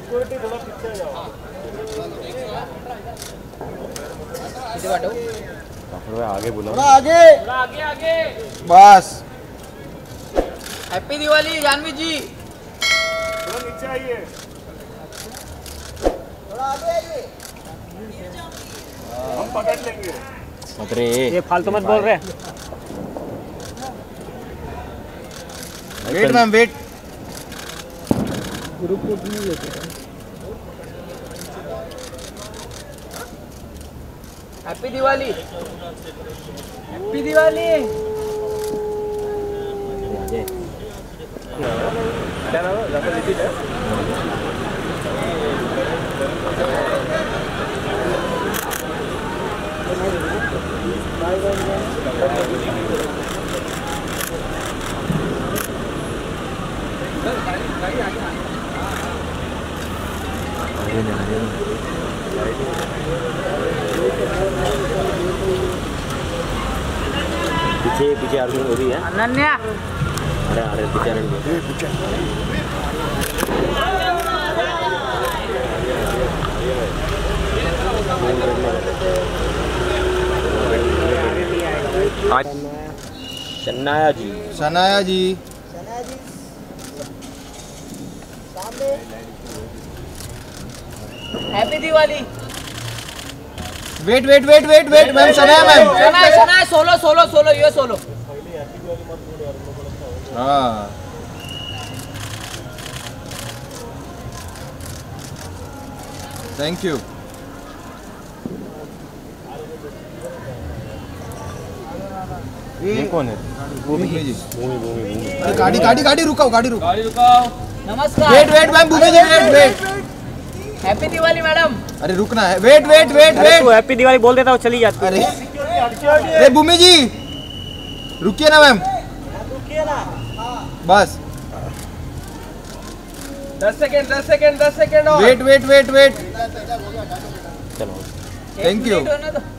Security थोड़ा पीछे जाओ। आगे बोलो, आगे आगे आगे। बस। हैप्पी दिवाली जानवी जी। थोड़ा नीचे आइए, थोड़ा आगे आइए। हम पकड़ लेंगे। अरे ये फालतू मत बोल रहे। Wait ma'am wait. ग्रुप को भी लेते हैं। हैप्पी दिवाली। हैप्पी दिवाली। पीछे पीछे अर्जुन हो रही है। अनन्या। अरे अरे पीछे Shanaya ji. Shanaya ji. Happy Diwali. Wait wait wait wait wait ma'am, Shanaya ma'am. Shanaya solo solo solo ये सोलो। हाँ थैंक यू। ये कौन है? भूमि जी। भूमि। अरे गाड़ी गाड़ी गाड़ी रुकाओ, गाड़ी रुकाओ। नमस्कार। Wait wait ma'am, Bhumi ji wait wait. Happy Diwali madam. अरे रुकना है, वेट वेट वेट वेट। तू हैप्पी दिवाली बोल देता वो चली जाती। अरे अरे भूमि जी रुकिए ना मैम, रुकिए ना बस। 10 second. Wait wait wait wait. चलो थैंक यू।